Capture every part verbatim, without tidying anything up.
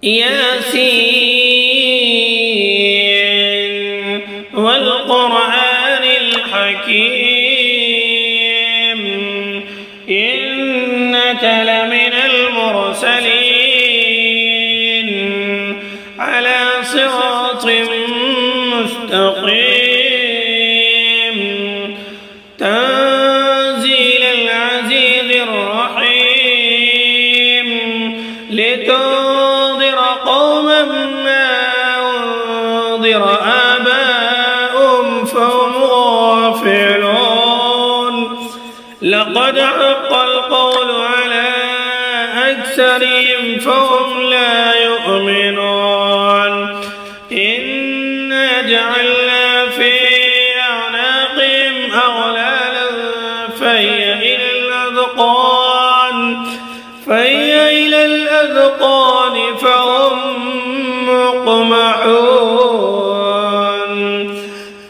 ياسين والقرآن الحكيم إنك لمن المرسلين على صراط مستقيم تنزيل العزيز الرحيم لتنذر قوما ما أنذر آباؤهم فهم غافلون لقد حق القول على أكثرهم فهم لا يؤمنون إنا جعلنا في أعناقهم أغلالا فهي إلى الأذقان فهي إلى الأذقان فهم مقمحون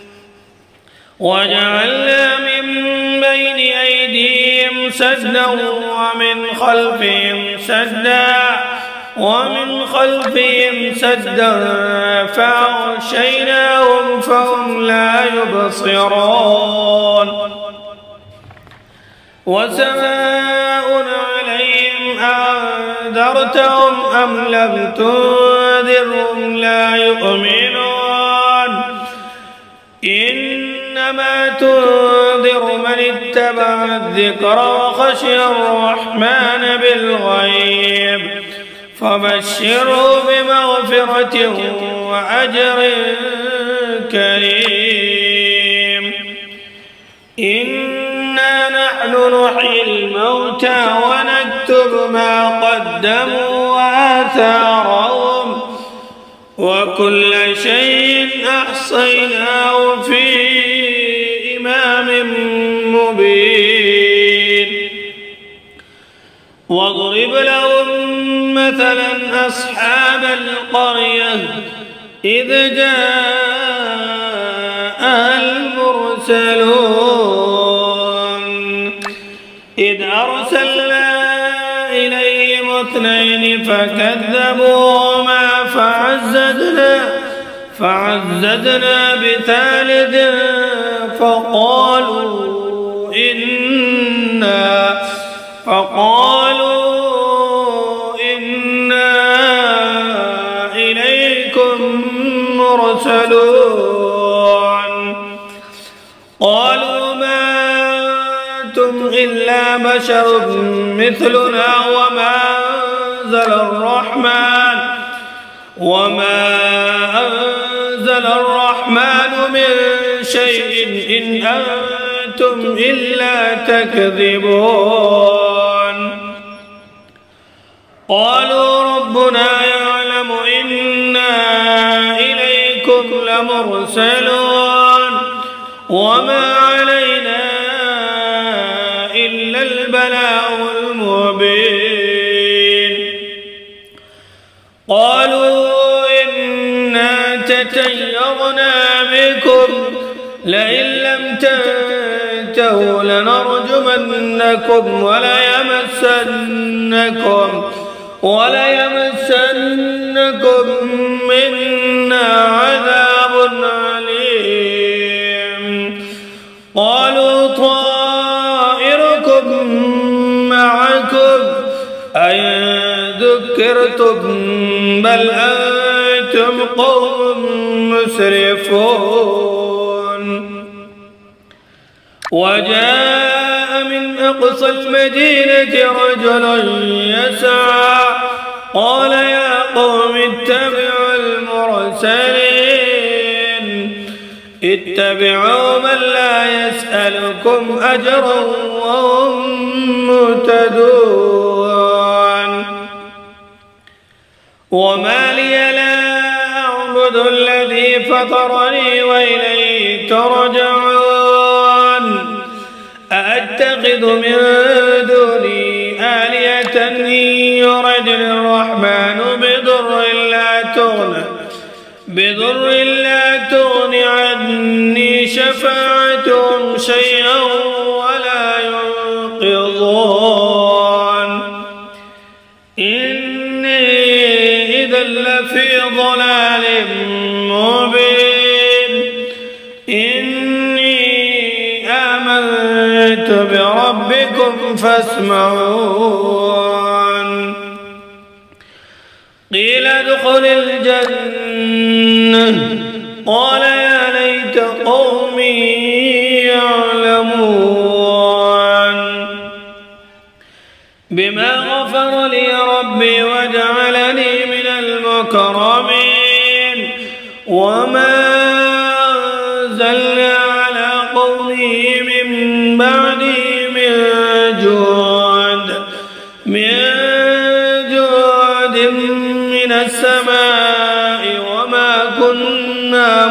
وجعلنا من بين أيديهم سدا ومن خلفهم سدا ومن خلفهم سدا فأغشيناهم فهم لا يبصرون وسواء عليهم أنذرتهم أم لم تنذرهم لا يؤمنون إنما تنذر من اتبع الذكر وخشي الرحمن بالغيب فبشره بمغفرة وأجر كريم إنا نحن نحيي الموتى ونكتب ما قدموا وآثارهم وكل شيء أحصيناه في إمام مبين واضرب لهم مثلا أصحاب القرية إذ جاء المرسلون إذ أرسلنا إليهم اثنين فكذبوهما فعززنا فعززنا بثالث فقالوا إنا فقالوا إنا إليكم مرسلون قالوا ما أنتم إلا بشر مثلنا وما أنزل الرحمن وما أنزل الرحمن من شيء إن أنتم إلا تكذبون قالوا ربنا يعلم إنا إليكم لمرسلون وما علينا إلا البلاغ المبين قالوا إنا تطيرنا بكم لئن لم تنتهوا لنرجمنكم وليمسنكم وليمسنكم منا عذاب أليم قالوا طائركم معكم أئن ذكرتم بل أنتم قوم مسرفون وجاء من أقصى المدينة رجل يسعى قال يا قوم اتبعوا المرسلين اتبعوا من لا يسألكم أجرا وهم مهتدون وما لي لا أعبد الذي فطرني وإليه ترجعون أأتخذ من دوني آلهة إن يردني الرحمن بضر لا تغنى بضر لا تغن عني شفاعتهم شيئا ولا ينقضون إني إذا إذا لفي ضلال مبين إني آمنت بربكم فاسمعون قيل ادخل الجنة قال يا ليت قومي يعلمون بما غفر لي ربي وجعلني من المكرمين وما أنزلنا على قومه من بعده من جود من جود من السماء وما كنا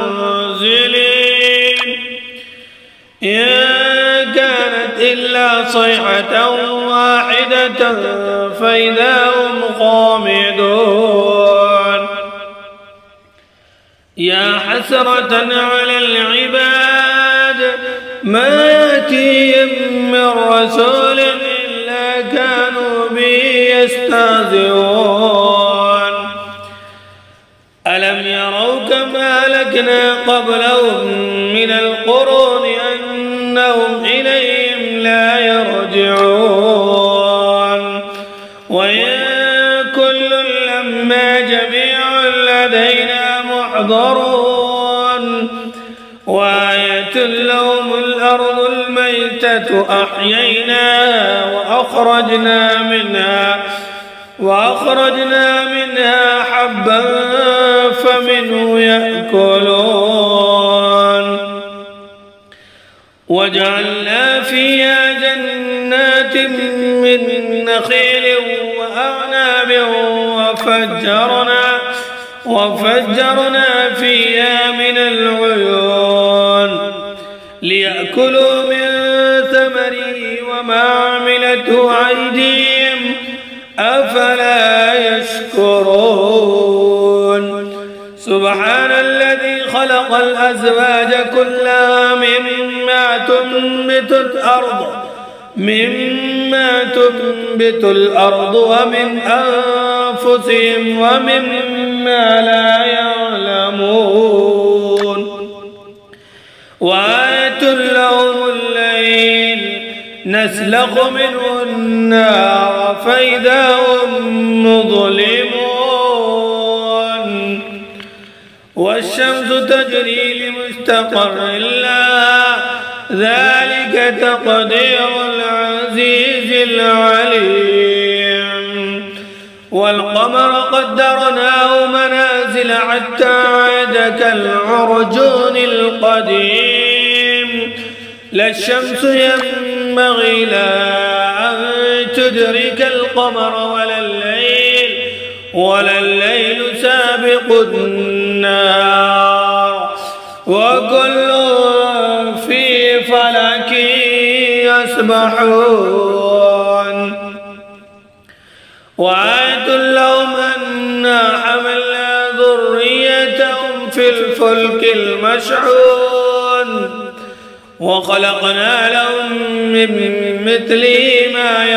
منزلين إن كانت إلا صيحة واحدة فإذا هم خامدون يا حسرة على العباد ما يأتيهم من رسول إلا كانوا به يستهزئون ألم يروا كما أهلكنا قبلهم من القرون أنهم إليهم لا يرجعون وإن كل لما جميع لدينا محضرون وآية لهم الأرض الميتة أحييناها وأخرجنا منها وأخرجنا منها حبا فمنه يأكلون وجعلنا فيها جنات من نخيل وأعناب وفجرنا وفجرنا فيها من العيون ليأكلوا من ثمره وما عملته أيديهم أفلا يشكرون سبحان الذي خلق الأزواج كلها مما تنبت الأرض مما تنبت الأرض ومن أنفسهم ومما لا يعلمون وآية لهم الليل نسلخ منه النار فإذا هم مظلمون والشمس تجري لمستقر لها ذلك تقدير العزيز العليم والقمر قدرناه منازل حتى عاد كالعرجون القديم لا الشمس ينبغي لها أن تدرك القمر ولا الليل ولا الليل سابق النهار وكل في فلك يسبحون وآية لهم أنا حملنا ذريتهم في الفلك المشحون وخلقنا لهم من مثله ما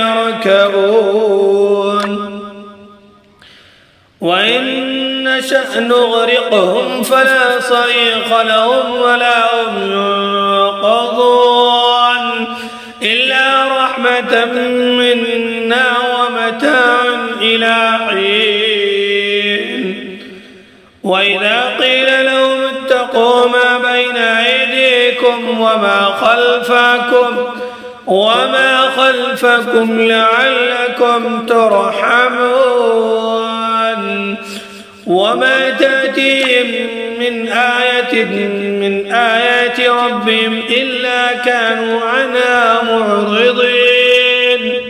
يركبون وإن نشأ نغرقهم فلا صريخ لهم ولا هم ينقذون إلا رحمة منا ومتاعا إلى حين وإذا قيل لهم اتقوا ما بين أيديكم وما خلفكم وما خلفكم لعلكم ترحمون وما تأتيهم من آية من آيات ربهم إلا كانوا عنها معرضين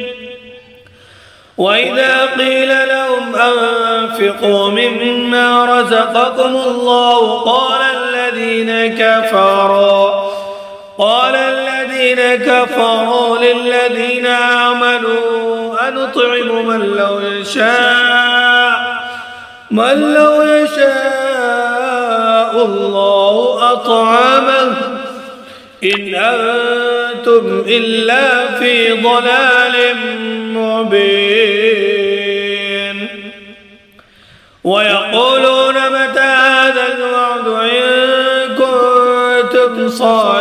وإذا قيل لهم أنفقوا مما رزقكم الله قال الذين كفروا قال الذين كفروا للذين آمنوا أنطعم من لو يشاء من لو يشاء الله أطعمه إن أنتم إلا في ضلال مبين ويقولون متى هذا الوعد إن كنتم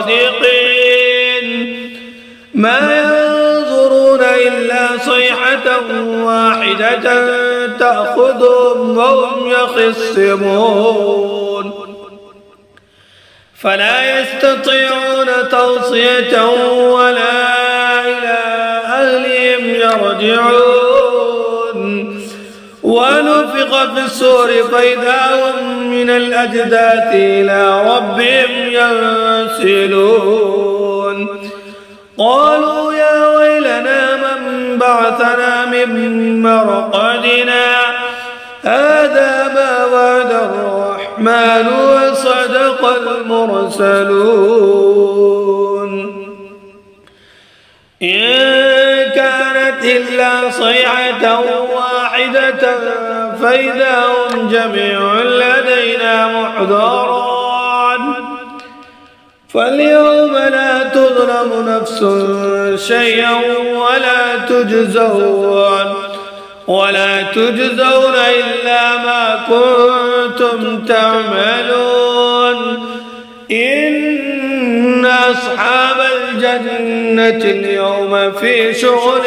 صادقين ما ينظرون إلا صيحة واحدة تأخذهم وهم يخصمون فلا يستطيعون توصية ولا إلى أهلهم يرجعون ونفخ في الصور فإذا هم من الأجداث إلى ربهم ينسلون قالوا يا ويلنا من بعثنا من مرقدنا هذا ما وعد الرحمن وصدق المرسلون إن كانت إلا صيحة واحدة فإذا هم جميع لدينا محضرون فاليوم لا تظلم نفس شيئا ولا تجزون ولا تجزون إلا ما كنتم تعملون إن أصحاب الجنة اليوم في شغل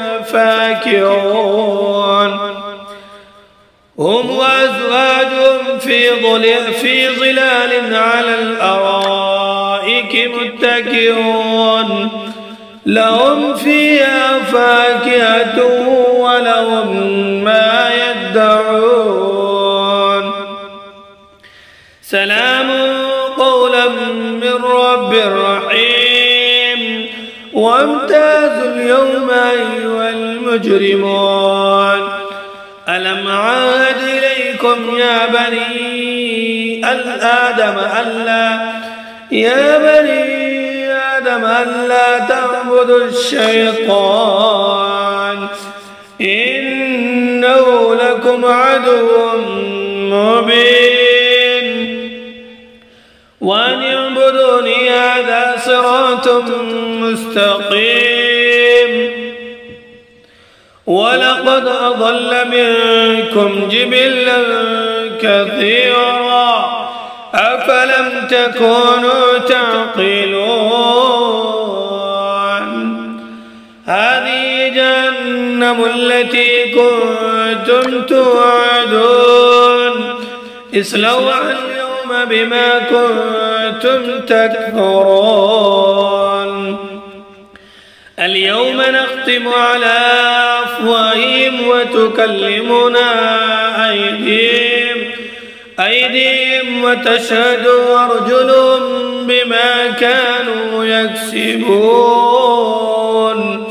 فاكهون هم وأزواجهم في ظلال, في ظلال على الأرائك متكئون لهم فيها فاكهة ولهم ما يدعون سلام قولا من رب رحيم وامتازوا اليوم أيها المجرمون ألم عاهد إليكم يا بني آدم ألا يا بني آدم ألا تعبدوا الشيطان إنه لكم عدو مبين وأن اعبدوني هذا صراط مستقيم ولقد أضل منكم جبلا كثيرا أفلم تكونوا تعقلون هذه جهنم التي كنتم توعدون اصلوها اليوم بما كنتم تكفرون اليوم نختم على أفواههم وتكلمنا أيديهم أيديهم وتشهد أرجلهم بما كانوا يكسبون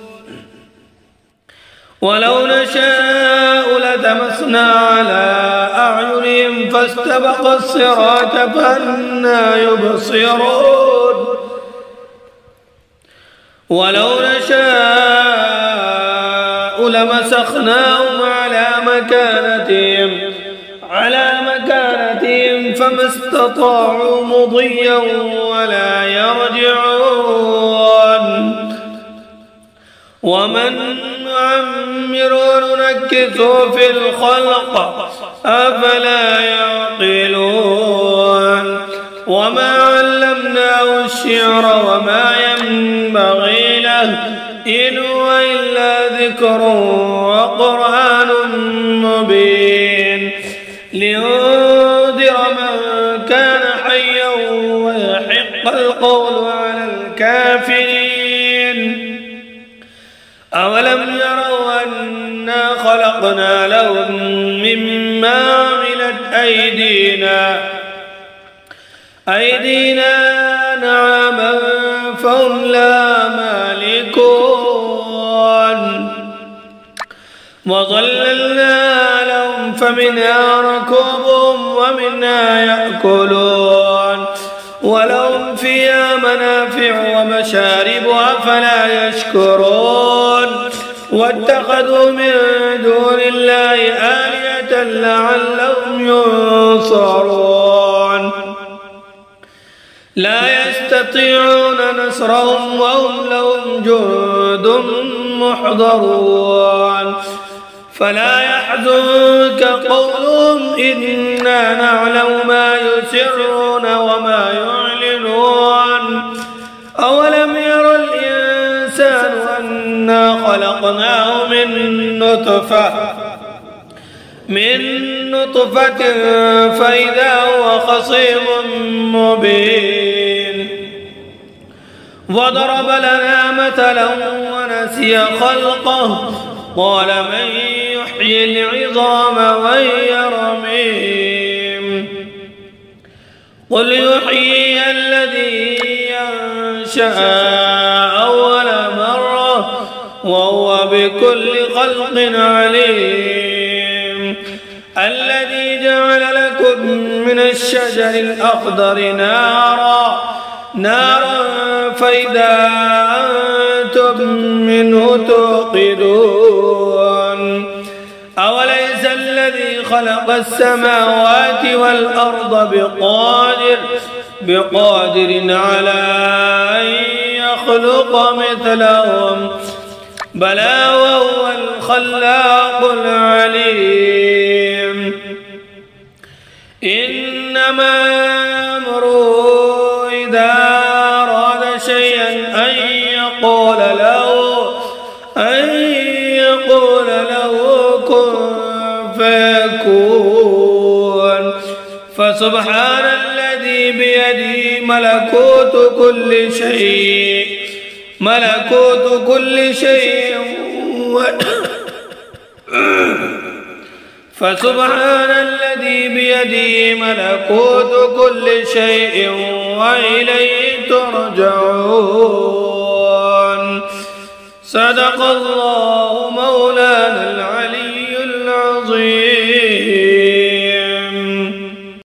ولو نشاء لتمسنا على أعينهم فاستبق الصراط فأنى يبصرون ولو نشاء لمسخناهم على مكانتهم على مكانتهم فما استطاعوا مضيا ولا يرجعون ومن نعمر ننكثه في الخلق أفلا يعقلون وما علمناه الشعر وما ينبغي له إن هو إلا ذكر وقرآن مبين لينذر من كان حيا ويحق القول على الكافرين أولم يروا أنا خلقنا لهم مما عملت أيدينا أيدينا نعما فهم لا مالكون وظللنا لهم فمنها ركوبهم ومنها يأكلون ولهم فيها منافع ومشارب أفلا يشكرون واتخذوا من دون الله آلهة لعلهم ينصرون لا يستطيعون نصرهم وهم لهم جند محضرون فلا يحزنك قولهم إنا نعلم ما يسرون وما يعلنون أولم ير الإنسان أنا خلقناه من نطفة من نطفة فإذا هو خصيم مبين وضرب لنا مثلا ونسي خلقه قال من يحيي العظام وهي رميم قل يحيي الذي ينشأ أول مرة وهو بكل خلق عليم الذي جعل لكم من الشجر الأخضر نارا نارا فإذا أنتم منه توقدون أوليس الذي خلق السماوات والأرض بقادر بقادر على أن يخلق مثلهم بلى وهو الخلاق العليم إنما أمره إذا أراد شيئا أن يقول له أن يقول له كن فيكون فسبحان الذي بيده ملكوت كل شيء ملكوت كل شيء و... فسبحان الذي بيده ملكوت كل شيء وإليه ترجعون صدق الله مولانا العلي العظيم.